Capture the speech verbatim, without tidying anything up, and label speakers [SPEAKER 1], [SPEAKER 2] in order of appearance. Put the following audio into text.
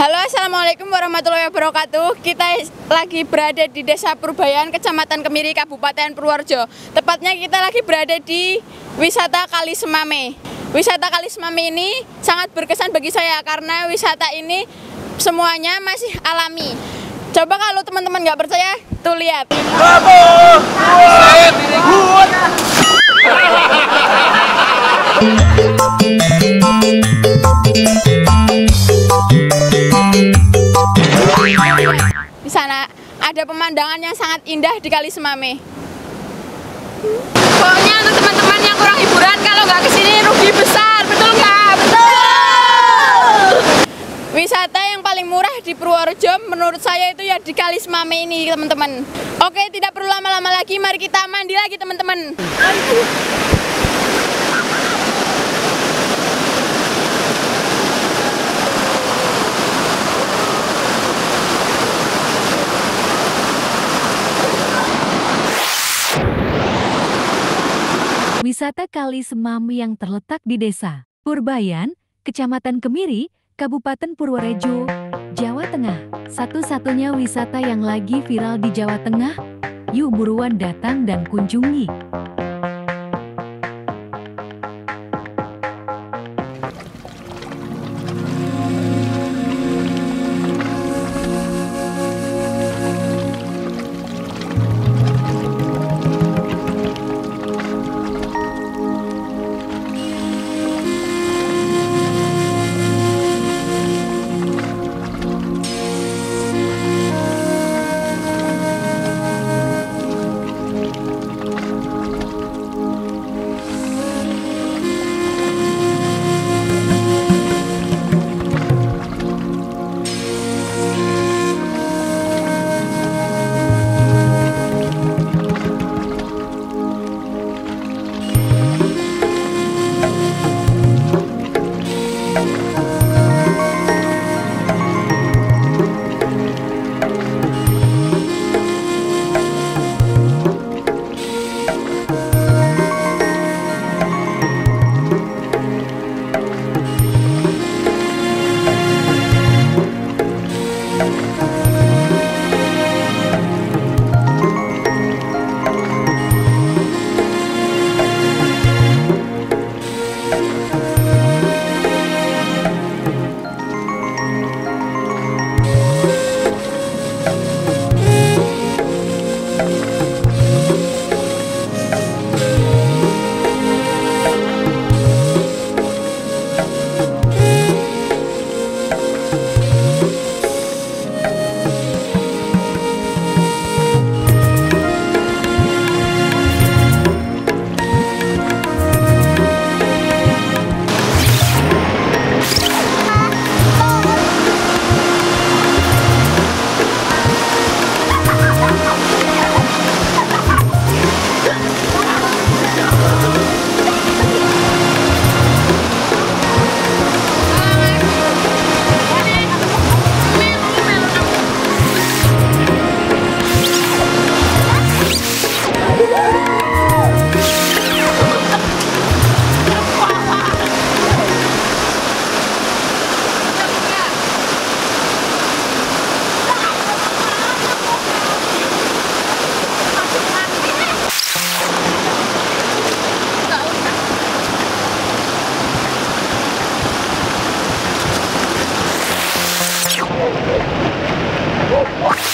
[SPEAKER 1] Halo, assalamualaikum warahmatullahi wabarakatuh. Kita lagi berada di Desa Purbayan, Kecamatan Kemiri, Kabupaten Purworejo. Tepatnya kita lagi berada di wisata Kali Semame. Wisata Kali Semame ini sangat berkesan bagi saya karena wisata ini semuanya masih alami. Coba kalau teman-teman nggak percaya, tuh lihat. Di sana ada pemandangan yang sangat indah di Kali Semame. Pokoknya untuk teman-teman yang kurang hiburan, kalau nggak kesini rugi besar, betul nggak? Betul! Wisata yang paling murah di Purworejo menurut saya itu ya di Kali Semame ini, teman-teman. Oke, tidak perlu lama-lama lagi, mari kita mandi lagi, teman-teman.
[SPEAKER 2] Wisata Kali Semame yang terletak di Desa Purbayan, Kecamatan Kemiri, Kabupaten Purworejo, Jawa Tengah. Satu-satunya wisata yang lagi viral di Jawa Tengah. Yuk buruan datang dan kunjungi.
[SPEAKER 1] What?